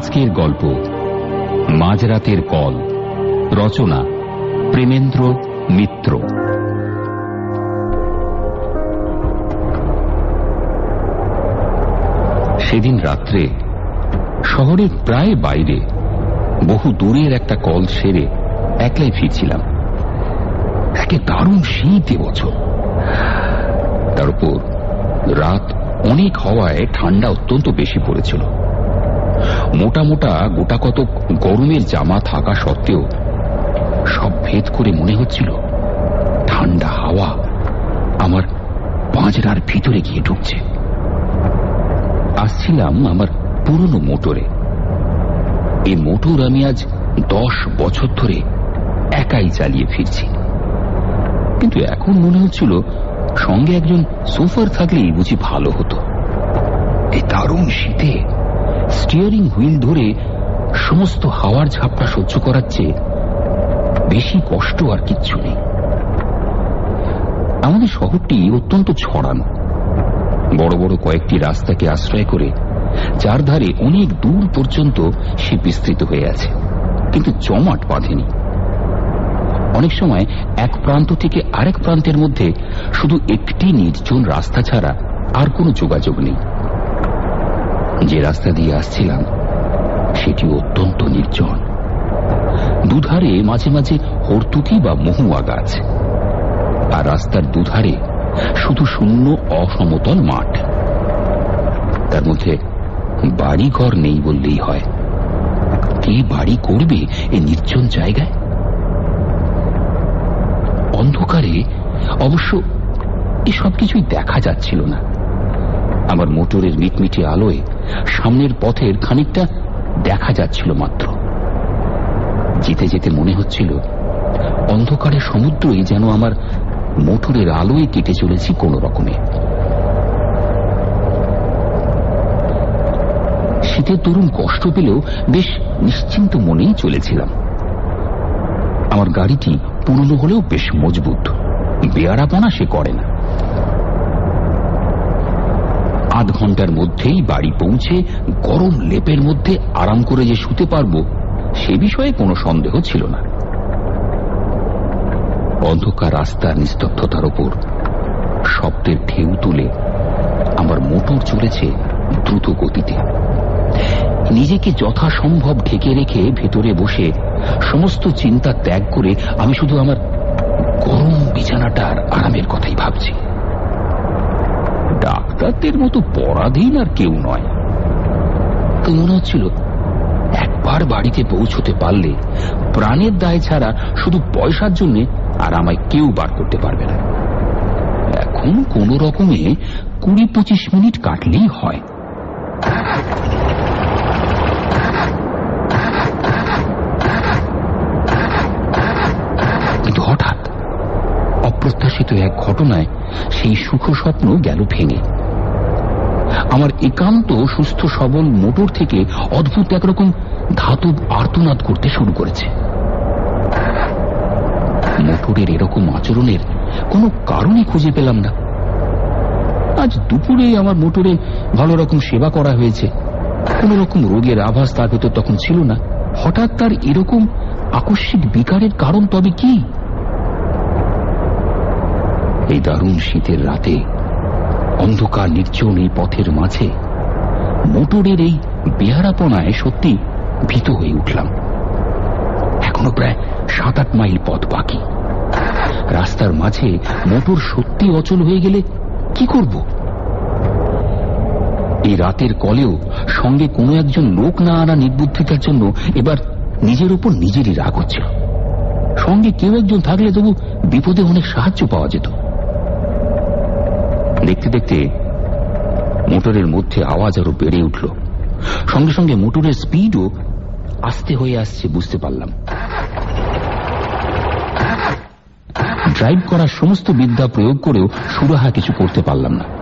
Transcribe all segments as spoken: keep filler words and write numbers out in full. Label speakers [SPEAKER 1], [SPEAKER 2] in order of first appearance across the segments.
[SPEAKER 1] আজকের গল্প মাঝরাতের কল, রচনা প্রেমেন্দ্র মিত্র। সেদিন রাত্রে শহরের প্রায় বাইরে বহু দূরের একটা কল সেরে একলাই ফিরছিলাম। একে দারুণ শীত এবছর, তার উপর রাত অনেক হওয়ায় ঠান্ডা অত্যন্ত বেশি পড়েছিল। মোটা মোটা গোটা কতক গরমের জামা থাকা সত্ত্বেও সব ভেদ করে মনে হচ্ছিল ঠান্ডা হাওয়া আমার পাঁজরার ভিতরে গিয়ে ঢুকছে। আসছিলাম আমার পুরনো মোটরে। এই মোটর আমি আজ দশ বছর ধরে একাই চালিয়ে ফিরছি, কিন্তু এখন মনে হচ্ছিল সঙ্গে একজন সোফার থাকলেই বুঝি ভালো হতো। এই দারুণ শীতে স্টিয়ারিং হুইল ধরে সমস্ত হাওয়ার ঝাপটা সহ্য করার চেয়ে বেশি কষ্ট আর কিচ্ছু নেই। আমাদের শহরটি অত্যন্ত ছড়ানো, বড় বড় কয়েকটি রাস্তাকে আশ্রয় করে যার ধারে অনেক দূর পর্যন্ত সে বিস্তৃত হয়ে আছে, কিন্তু জমাট বাঁধেনি। অনেক সময় এক প্রান্ত থেকে আরেক প্রান্তের মধ্যে শুধু একটি নির্জন রাস্তা ছাড়া আর কোনো যোগাযোগ নেই। যে রাস্তা দিয়ে আসছিলাম সেটি অত্যন্ত নির্জন। দুধারে মাঝে মাঝে হরতুকি বা মহুয়া গাছ, আর রাস্তার দুধারে শুধু শূন্য অসমতল মাঠ। তার মধ্যে বাড়ি ঘর নেই বললেই হয়। কে বাড়ি করবে এই নির্জন জায়গায়? অন্ধকারে অবশ্য এসব কিছুই দেখা যাচ্ছিল না। আমার মোটরের মিটমিটে আলোয় সামনের পথের খানিকটা দেখা যাচ্ছিল মাত্র। যেতে যেতে মনে হচ্ছিল অন্ধকারের সমুদ্রই যেন আমার মোটরের আলোয় কেটে চলেছি কোনো রকমে। শীতের তরুণ কষ্ট পেলেও বেশ নিশ্চিন্ত মনেই চলেছিলাম। আমার গাড়িটি পুরনো হলেও বেশ মজবুত, বেয়ারাপনা সে করে না। আধ ঘন্টার মধ্যেই বাড়ি পৌঁছে গরম লেপের মধ্যে আরাম করে যে শুতে পারবো সে বিষয়ে কোনো সন্দেহ ছিল না। অন্ধকার রাস্তার নিস্তব্ধতার ওপর শব্দের ঢেউ তুলে আমার মোটর চলেছে দ্রুত গতিতে। নিজেকে যথাসম্ভব ঢেকে রেখে ভেতরে বসে সমস্ত চিন্তা ত্যাগ করে আমি শুধু আমার গরম বিছানাটার আরামের কথাই ভাবছি। ডাক্তারদের মতো পরাধীন আর কেউ নয়। তো মনে হচ্ছিল একবার বাড়িতে পৌঁছতে পারলে প্রাণের দায় ছাড়া শুধু পয়সার জন্য আর আমায় কেউ বার করতে পারবে না। এখন কোন রকমে কুড়ি পঁচিশ মিনিট কাটলেই হয়। কিন্তু হঠাৎ অপ্রত্যাশিত এক ঘটনায় সেই সুখ স্বপ্ন গেল ভেঙে। আমার একান্ত সুস্থ সবল মোটর থেকে অদ্ভুত একরকম ধাতব আর্তনাদ করতে শুরু করেছে। মোটরের এরকম আচরণের কোনো কারণই খুঁজে পেলাম না। আজ দুপুরে আমার মোটরে ভালো রকম সেবা করা হয়েছে, কোন রকম রোগের আভাস তার ভেতর তখন ছিল না। হঠাৎ তার এরকম আকস্মিক বিকারের কারণ তবে কি? এই দারুণ শীতের রাতে অন্ধকার নির্জন এই পথের মাঝে মোটরের এই বেহারাপনায় সত্যি ভীত হয়ে উঠলাম। এখনো প্রায় সাত আট মাইল পথ বাকি। রাস্তার মাঝে মোটর সত্যি অচল হয়ে গেলে কি করব? এই রাতের কলেও সঙ্গে কোনো একজন লোক না আনা নির্বুদ্ধিতার জন্য এবার নিজের উপর নিজেরই রাগ হচ্ছিল। সঙ্গে কেউ একজন থাকলে তবু বিপদে অনেক সাহায্য পাওয়া যেত। দেখতে দেখতে মোটরের মধ্যে আওয়াজ আরো বেড়ে উঠল। সঙ্গে সঙ্গে মোটরের স্পিডও আস্তে হয়ে আসছে বুঝতে পারলাম। ড্রাইভ করার সমস্ত বিদ্যা প্রয়োগ করেও সুরাহা কিছু করতে পারলাম না।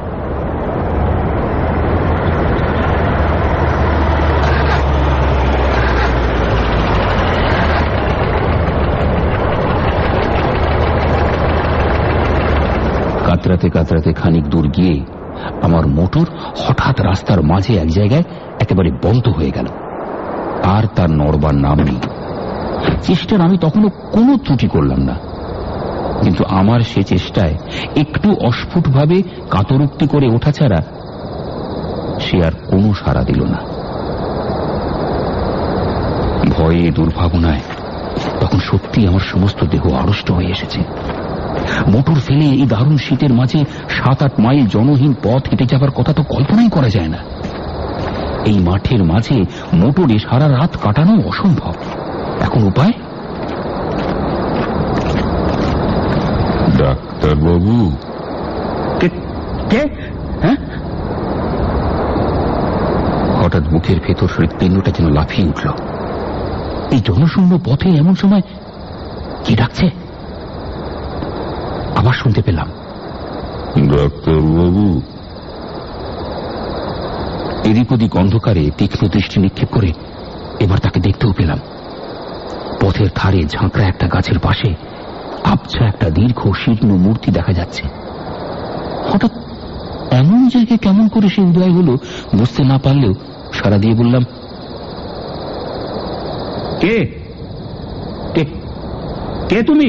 [SPEAKER 1] কাতরাতে কাতরাতে খানিক দূর গিয়ে আমার মোটর হঠাৎ রাস্তার মাঝে এক জায়গায় একেবারে বন্ধ হয়ে গেল। আর তার নড়বার নাম নেই। চেষ্টার আমি তখনও কোনো ত্রুটি করলাম না, কিন্তু আমার সে চেষ্টায় একটু অস্ফুটভাবে কাতরোক্তি করে ওঠা ছাড়া সে আর কোনো সাড়া দিল না। ভয়ে দুর্ভাবনায় তখন সত্যি আমার সমস্ত দেহ আড়ষ্ট হয়ে এসেছে। মোটর ফেলে এই দারুণ শীতের মাঝে সাত আট মাইল জনহীন পথ হেঁটে যাবার কথা তো কল্পনাই করা যায় না। এই মাঠের মাঝে মোটরে সারা রাত কাটানো অসম্ভব। এখন উপায়?
[SPEAKER 2] ডাক্তারবাবু।
[SPEAKER 1] কে? হ্যাঁ? হঠাৎ বুকের ভেতর হৃৎপিণ্ডটা যেন লাফিয়ে উঠল। এই জনশূন্য পথে এমন সময় কি ডাকছে আবার শুনতে পেলাম,
[SPEAKER 2] ডাক্তারবাবু।
[SPEAKER 1] এদিক ওদিক অন্ধকারে তীক্ষ্ণ দৃষ্টি নিক্ষেপ করে এবার তাকে দেখতেও পেলাম। পথের ধারে ঝাঁকড়া একটা গাছের পাশে আবছা একটা দীর্ঘ শীর্ণ মূর্তি দেখা যাচ্ছে। হঠাৎ এমন জায়গায় কেমন করে সে উদয় হলো বুঝতে না পারলেও সারা দিয়ে বললাম, কে কে তুমি?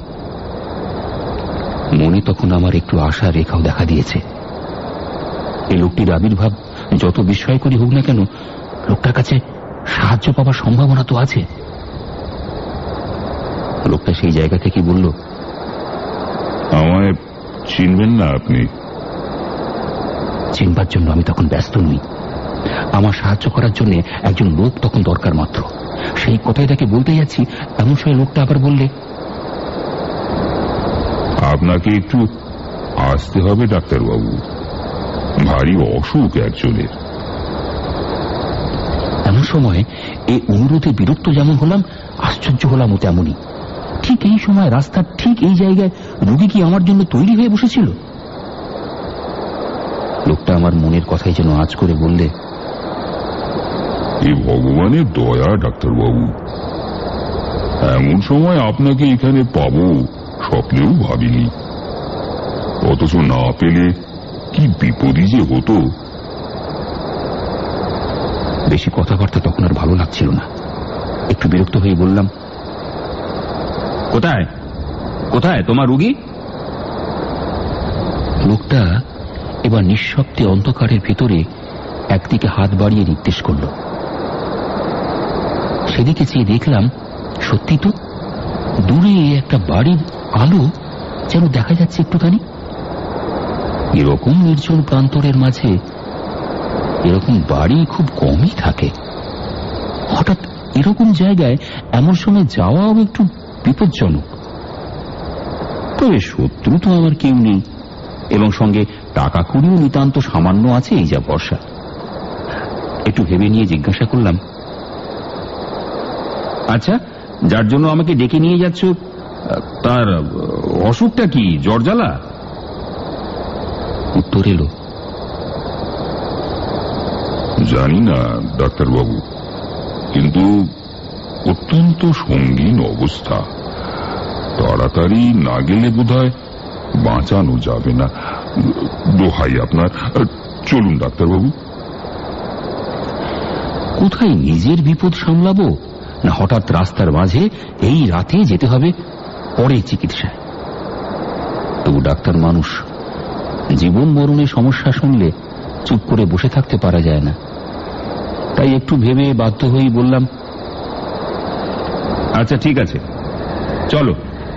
[SPEAKER 1] মনে তখন আমার একটু আশা রেখাও দেখা দিয়েছে। এই লোকটির আবির্ভাব যত বিস্ময়করী হোক না কেন, লোকটার কাছে সাহায্য পাওয়ার সম্ভাবনা তো আছে। লোকটা সেই জায়গা থেকে বলল,
[SPEAKER 2] আমায় চিনবেন না আপনি?
[SPEAKER 1] চিনবার জন্য আমি তখন ব্যস্ত নই। আমার সাহায্য করার জন্য একজন লোক তখন দরকার মাত্র। সেই কথাই তাকে বলতে যাচ্ছি, এমন সময় লোকটা আবার বললে,
[SPEAKER 2] আপনাকে একটু আসতে হবে ডাক্তারবাবু, ভারী অসুখ একজনের।
[SPEAKER 1] এমন সময় এই অনুরোধে বিরক্ত যেমন হলাম, আশ্চর্য হলাম ও তেমনই। ঠিক এই সময় রাস্তার ঠিক এই জায়গায় রোগী কি আমার জন্য তৈরি হয়ে বসেছিল। লোকটা আমার মনের কথাই যেন আজ করে বললে,
[SPEAKER 2] এ ভগবানের দয়া ডাক্তারবাবু, এমন সময় আপনাকে এখানে পাবো স্বপ্নেও ভাবিনি। অথচ না পেলে কি বিপদই যে হতো।
[SPEAKER 1] বেশি কথাবার্তা তখন আর ভালো লাগছিল না। একটু বিরক্ত হয়ে বললাম, কোথায় কোথায় তোমার রোগী? লোকটা এবার নিঃশব্দে অন্ধকারের ভেতরে একদিকে হাত বাড়িয়ে নির্দেশ করল। সেদিকে চেয়ে দেখলাম, সত্যি তো দূরে একটা বাড়ির আলো যেন দেখা যাচ্ছে একটুখানি। এরকম নির্জন প্রান্তরের মাঝে এরকম বাড়ি খুব কমই থাকে। হঠাৎ এরকম জায়গায় এমন সময় যাওয়াও একটু বিপজ্জনক। তবে শত্রু তো আমার কেউ নেই, এবং সঙ্গে টাকা কুড়িও নিতান্ত সামান্য আছে, এই যা বর্ষা। একটু ভেবে নিয়ে জিজ্ঞাসা করলাম, আচ্ছা, যার জন্য আমাকে ডেকে নিয়ে যাচ্ছ তার অসুখটা কি, জ্বর জ্বালা? উত্তর এলো,
[SPEAKER 2] জানি না ডাক্তারবাবু, কিন্তু অত্যন্ত সঙ্গীন অবস্থা। তাড়াতাড়ি না গেলে বোধহয় বাঁচানো যাবে না। দোহাই আপনার, চলুন ডাক্তারবাবু।
[SPEAKER 1] কোথায় নিজের বিপদ সামলাবো, না হঠাৎ রাস্তার মাঝে এই রাতে যেতে হবে পরে চিকিৎসায়। তবু ডাক্তার মানুষ, জীবন মরণের সমস্যা শুনলে চুপ করে বসে থাকতে পারা যায় না। তাই একটু ভেবে বাধ্য হয়েই বললাম, আচ্ছা ঠিক আছে, চলো।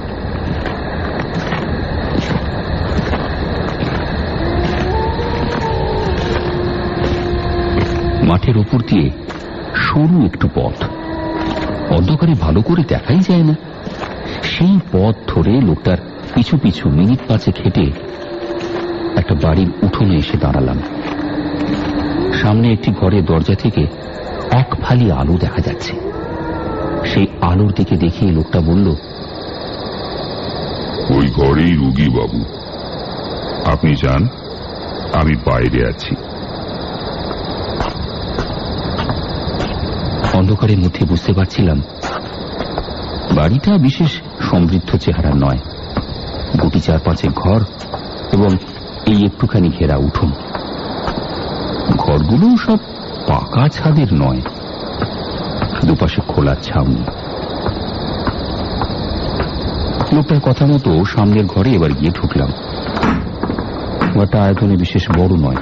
[SPEAKER 1] মাঠের ওপর দিয়ে সরু একটু পথ, অন্ধকারে ভালো করে দেখাই যায় না। সেই পথ ধরে লোকটার পিছু পিছু মিনিট পাঁচে হেঁটে একটা বাড়ির উঠোনে এসে দাঁড়ালাম। সামনে একটি ঘরের দরজা থেকে এক ফালি আলো দেখা যাচ্ছে। সেই আলোর দিকে দেখিয়ে লোকটা বলল,
[SPEAKER 2] ওই ঘরেই রোগী বাবু, আপনি যান, আমি বাইরে আছি।
[SPEAKER 1] অন্ধকারের মধ্যে বুঝতে পারছিলাম বাড়িটা বিশেষ সমৃদ্ধ চেহারা নয়। গুটি চার পাঁচেক ঘর এবং এই একটুখানি ঘেরা উঠোন। ঘরগুলো সব পাকা ছাদের নয়, দুপাশে খোলা ছাউনি। লোকটার কথা মতো সামনের ঘরে এবার গিয়ে ঢুকলাম। ঘরটা আয়তনে বিশেষ বড় নয়,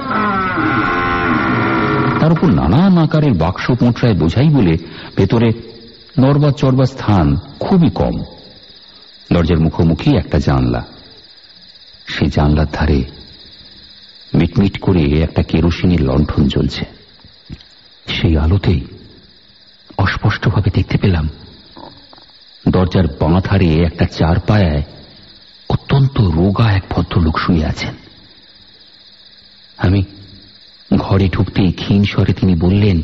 [SPEAKER 1] তার উপর নানান আকারের বাক্স পোঁটরায় বোঝাই বলে ভেতরে নড়বা চড়বা স্থান খুবই কম। দরজার মুখোমুখি একটা জানলা, সেই জানলার ধারে মিটমিট করে একটা কেরোসিনের লণ্ঠন জ্বলছে। সেই আলোতেই অস্পষ্টভাবে দেখতে পেলাম দরজার বাঁ ধারে একটা চার পায়ায় অত্যন্ত রোগা এক ভদ্রলোক শুয়ে আছেন। আমি ঘরে ঢুকতেই ক্ষীণ স্বরে তিনি বললেন,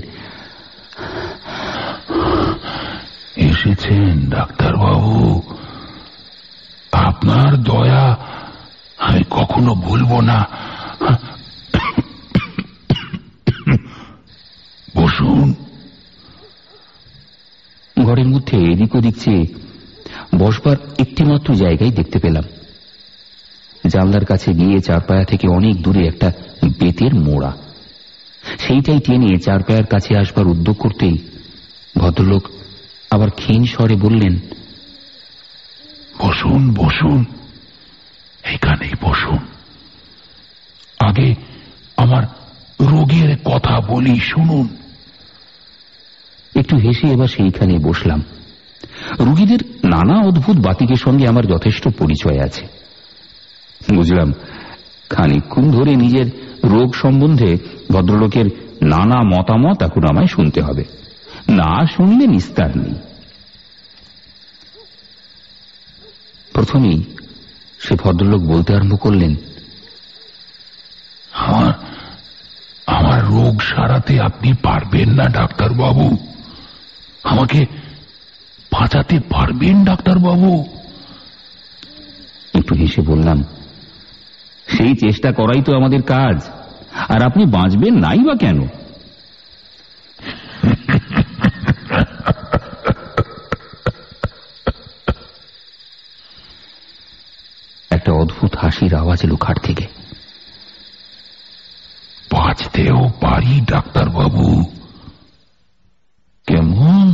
[SPEAKER 3] এসেছেন ডাক্তারবাবু, আপনার দয়া আমি কখনো ভুলবো না। বসুন।
[SPEAKER 1] ঘরের মধ্যে এদিক ওদিক চেয়ে বসবার একটিমাত্র জায়গায় দেখতে পেলাম। জানলার কাছে গিয়ে চারপায়া থেকে অনেক দূরে একটা বেতের মোড়া, সেইটাই টেনে চারপায়ার কাছে আসবার উদ্যোগ করতেই ভদ্রলোক আবার ক্ষীণ স্বরে বললেন,
[SPEAKER 3] বসুন বসুন, এখানেই বসুন। আগে আমার রোগের কথা বলি, শুনুন।
[SPEAKER 1] একটু হেসে এবার সেইখানে বসলাম। রোগীদের নানা অদ্ভুত বাতিকের সঙ্গে আমার যথেষ্ট পরিচয় আছে। বুঝলাম খানিকক্ষণ ধরে নিজের রোগ সম্বন্ধে ভদ্রলোকের নানা মতামত এখন আমায় শুনতে হবে, না শুনলে নিস্তার নেই। প্রথমেই সে ভদ্রলোক বলতে আরম্ভ করলেন,
[SPEAKER 3] আমার আমার রোগ সারাতে আপনি পারবেন না ডাক্তারবাবু? আমাকে বাঁচাতে পারবেন ডাক্তারবাবু?
[SPEAKER 1] একটু হেসে বললাম, সেই চেষ্টা করাই তো আমাদের কাজ, আর আপনি বাঁচবেন নাই বা কেন? একটা অদ্ভুত হাসির আওয়াজ এলো খাট থেকে।
[SPEAKER 3] বাঁচতেও পারি ডাক্তারবাবু। কেমন?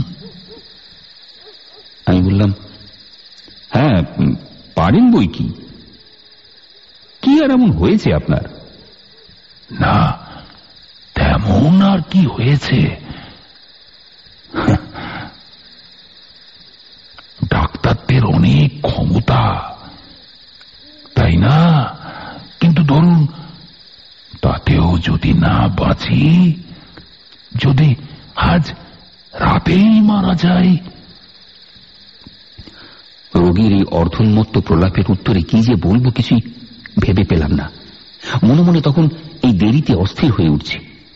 [SPEAKER 1] আমি বললাম, হ্যাঁ পারেন বই কি। কি আর এমন হয়েছে আপনার?
[SPEAKER 3] না, তেমন আর কি হয়েছে? ডাক্তারদের অনেক ক্ষমতা, তাই না? কিন্তু ধরুন তাতেও যদি না বাঁচি, যদি আজ রাতেই মারা যায়।
[SPEAKER 1] রোগীর এই অর্ধোন্মত্ত প্রলাপের উত্তরে কি যে বলবো কিছুই ভেবে পেলাম না। মনে মনে তখন এই দেরিতে অস্থির হয়ে উঠছে।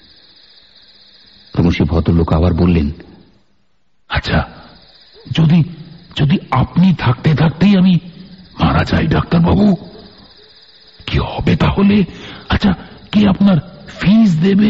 [SPEAKER 1] ক্রমশই ভদ্রলোক আবার বললেন,
[SPEAKER 3] আচ্ছা, যদি যদি আপনি থাকতে থাকতেই আমি মারা যাই ডাক্তারবাবু, কি হবে তাহলে? আচ্ছা, কি আপনার ফিস দেবে?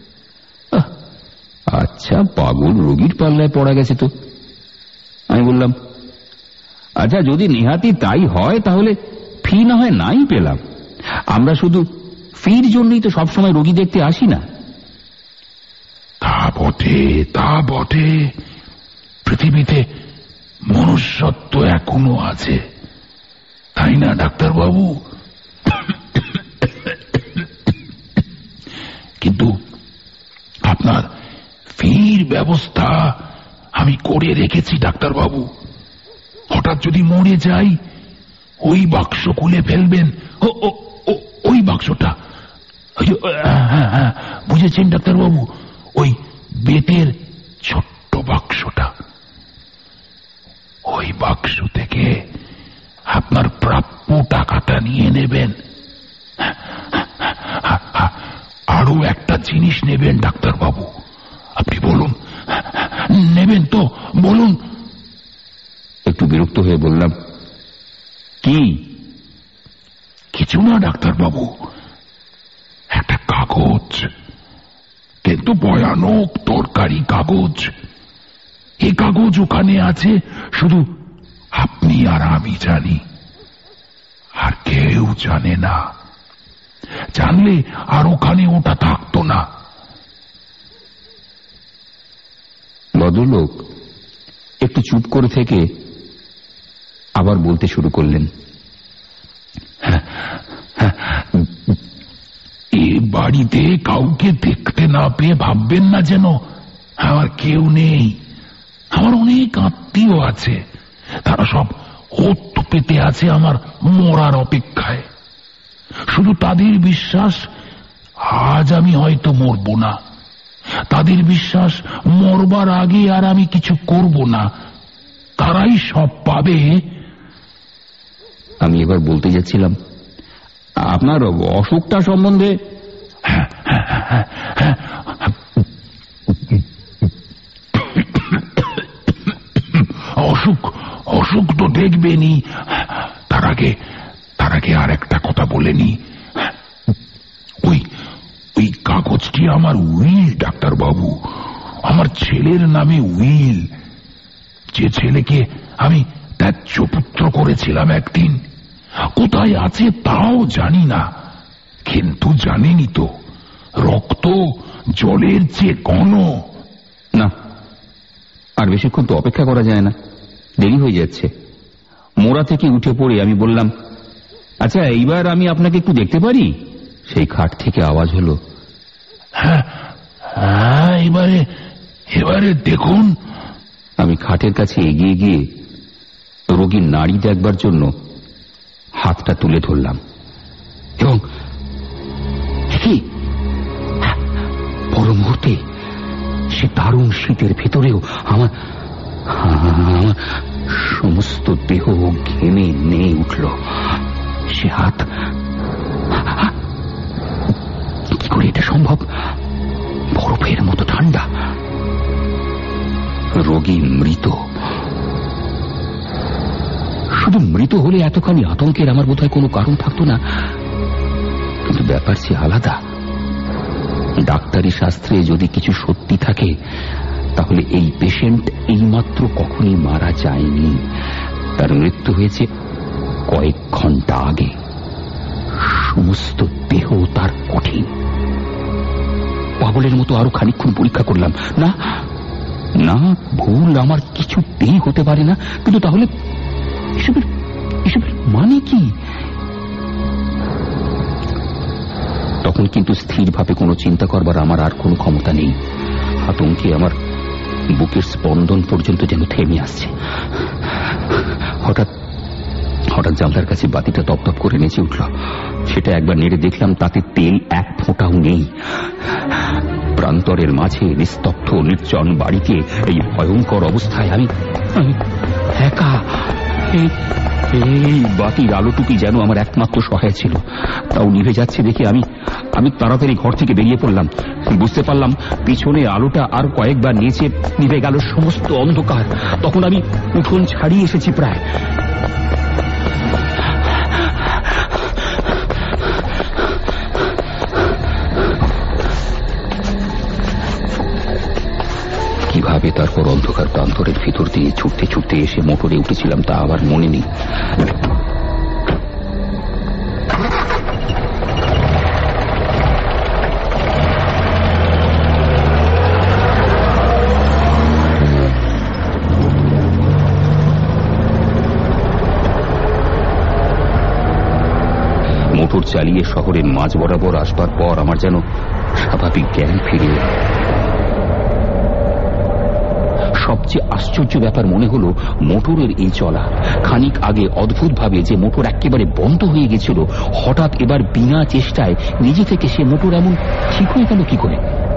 [SPEAKER 1] আচ্ছা, পাগল রোগীর পাল্লায় পড়া গেছে তো। আমি বললাম, আচ্ছা যদি নেহাতি তাই হয় তাহলে ফি না হয় নাই পেলাম, আমরা শুধু ফির জন্যই তো সবসময় রোগী দেখতে আসি না।
[SPEAKER 3] তা বটে, তা বটে। পৃথিবীতে মনুষ্যত্ব এখনো আছে, তাই না ডাক্তারবাবু? কিন্তু আপনার ফির ব্যবস্থা আমি করে রেখেছি ডাক্তারবাবু। হঠাৎ যদি মরে যাই, ওই বাক্স খুলে ফেলবেন। ও ও ওই বাক্সটা, হ্যাঁ হ্যাঁ বুঝেছেন ডাক্তারবাবু, ওই বেতের ছোট্ট বাক্সটা। ওই বাক্স থেকে আপনার প্রাপ্য টাকাটা নিয়ে নেবেন। আরো একটা জিনিস নেবেন ডাক্তারবাবু। আপনি বলুন, নেবেন তো? বলুন।
[SPEAKER 1] একটু বিরক্ত হয়ে বললাম, কি?
[SPEAKER 3] কিছু না ডাক্তারবাবু, একটা কাগজ, কিন্তু ভয়ানক দরকারি কাগজ। এই কাগজ ওখানে আছে, শুধু আপনি আর আমি জানি, আর কেউ জানে না। জানলে আর ওখানে ওটা থাকতো না।
[SPEAKER 1] ভদ্রলোক একটু চুপ করে থেকে আবার বলতে শুরু করলেন,
[SPEAKER 3] এ বাড়িতে কাউকে দেখতে না পেয়ে ভাববেন না যেন আমার কেউ নেই। আমার অনেক আত্মীয় আছে, তারা সব ওত পেতে আছে আমার মরার অপেক্ষায়। শুধু তাদের বিশ্বাস আজ আমি হয়তো মরব না, তাদের বিশ্বাস মরবার আগে আর আমি কিছু করব না, তারাই সব পাবে।
[SPEAKER 1] আমি এবার বলতে যাচ্ছিলাম, আপনার অসুখটা সম্বন্ধে।
[SPEAKER 3] অসুখ অসুখ তো দেখবেনি, তার আগে তার আগে আর একটা কথা বলেনি। ওই ওই কাগজটি আমার উইল ডাক্তার বাবু, আমার ছেলের নামে উইল। যে ছেলেকে আমি ত্যায্য পুত্র করেছিলাম একদিন, কোথায় আছে তাও জানি না। কিন্তু জানেনি তো, রক্ত জলের চেয়ে ঘন।
[SPEAKER 1] না, আর বেশিক্ষণ তো অপেক্ষা করা যায় না, দেরি হয়ে যাচ্ছে। মোড়া থেকে উঠে পড়ে আমি বললাম, আচ্ছা এইবার আমি আপনাকে একটু দেখতে পারি? সেই খাট থেকে আওয়াজ হলো,
[SPEAKER 3] হ্যাঁ হ্যাঁ, এবারে এবারে দেখুন।
[SPEAKER 1] আমি খাটের কাছে এগিয়ে গিয়ে রোগীর নাড়ি দেখবার জন্য হাতটা তুলে ধরলাম এবং পর মুহূর্তে সে দারুণ শীতের ভেতরেও আমার আমার সমস্ত দেহ ঘেমে নেয়ে উঠল। সে হাত, কি করে এটা সম্ভব? বরফের মতো ঠান্ডা। রোগী মৃত। শুধু মৃত হলে এতখানি আতঙ্কের আমার বোধহয় কোনো কারণ থাকতো না, কিন্তু ব্যাপার সে আলাদা। ডাক্তারি শাস্ত্রে যদি কিছু সত্যি থাকে, তাহলে এই পেশেন্ট এইমাত্র কখনই মারা যায়নি, তার মৃত্যু হয়েছে কয়েক ঘন্টা আগে। সমস্ত দেহ তার কঠিন। পাগলের মতো আরো খানিকক্ষণ পরীক্ষা করলাম। না না, ভুল আমার কিছুতেই হতে পারে না। কিন্তু তাহলে এসবের এসবের মানে কি? তখন কিন্তু স্থিরভাবে কোনো চিন্তা করবার আমার আর কোনো ক্ষমতা নেই। আতঙ্কে আমার বুকের স্পন্দন পর্যন্ত যেন থেমে আসছে। হঠাৎ হঠাৎ জানলার কাছে বাতিটা তপতপ করে নেচে উঠল। সেটা একবার নেড়ে দেখলাম, তাতে তেল এক ফোঁটাও নেই। প্রান্তরের মাঝে নিস্তব্ধ নির্জন বাড়িতে এই ভয়ঙ্কর অবস্থায় আমি আমি একা। এই বাতির আলোটুকি যেন আমার একমাত্র সহায় ছিল। তাও নিভে যাচ্ছে দেখে আমি আমি তাড়াতাড়ি ঘর থেকে বেরিয়ে পড়লাম। বুঝতে পারলাম পিছনে আলোটা আর কয়েকবার নিচে নিভে গেল, সমস্ত অন্ধকার। তখন আমি উঠোন ছাড়িয়ে এসেছি প্রায়। কিভাবে তারপর অন্ধকার প্রান্তরের ভিতর দিয়ে ছুটতে ছুটতে এসে মোটরে উঠেছিলাম তা আবার মনে নেই। মোটর চালিয়ে শহরের মাঝ বরাবর আসবার পর আমার যেন স্বাভাবিক জ্ঞান ফিরে এল। সবচেয়ে আশ্চর্য ব্যাপার মনে হলো মোটরের এই চলা। খানিক আগে অদ্ভুতভাবে যে মোটর একেবারে বন্ধ হয়ে গেছিল, হঠাৎ এবার বিনা চেষ্টায় নিজে থেকে সে মোটর এমন ঠিক হয়ে গেল কি করে?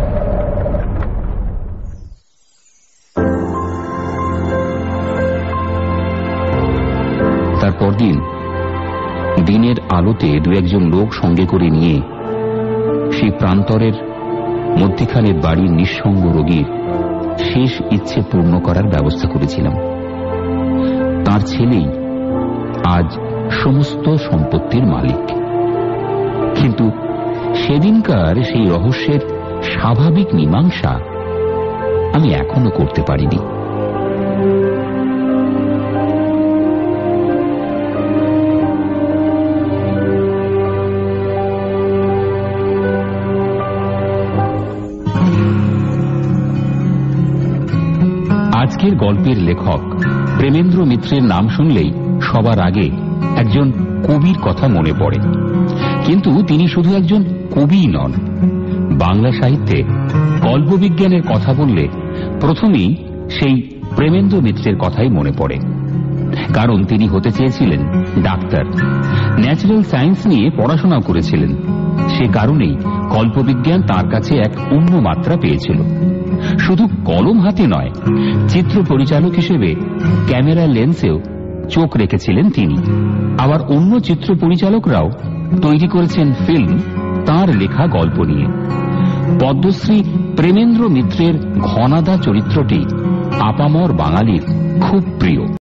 [SPEAKER 1] তারপর দিন দিনের আলোতে দু একজন লোক সঙ্গে করে নিয়ে সেই প্রান্তরের মধ্যখানের বাড়ির নিঃসঙ্গ রোগীর শেষ ইচ্ছে পূর্ণ করার ব্যবস্থা করেছিলাম। তার ছেলেই আজ সমস্ত সম্পত্তির মালিক। কিন্তু সেদিনকার সেই রহস্যের স্বাভাবিক মীমাংসা আমি এখনো করতে পারিনি। আজকের গল্পের লেখক প্রেমেন্দ্র মিত্রের নাম শুনলেই সবার আগে একজন কবির কথা মনে পড়ে। কিন্তু তিনি শুধু একজন কবিই নন। বাংলা সাহিত্যে কল্পবিজ্ঞানের কথা বললে প্রথমেই সেই প্রেমেন্দ্র মিত্রের কথাই মনে পড়ে। কারণ তিনি হতে চেয়েছিলেন ডাক্তার, ন্যাচারাল সায়েন্স নিয়ে পড়াশোনা করেছিলেন। সে কারণেই কল্পবিজ্ঞান তার কাছে এক অন্য মাত্রা পেয়েছিল। শুধু কলম হাতে নয়, চিত্র পরিচালক হিসেবে ক্যামেরা লেন্সেও চোখ রেখেছিলেন তিনি। আবার অন্য চিত্র পরিচালকরাও তৈরি করেছেন ফিল্ম তাঁর লেখা গল্প নিয়ে। পদ্মশ্রী প্রেমেন্দ্র মিত্রের ঘনাদা চরিত্রটি আপামর বাঙালির খুব প্রিয়।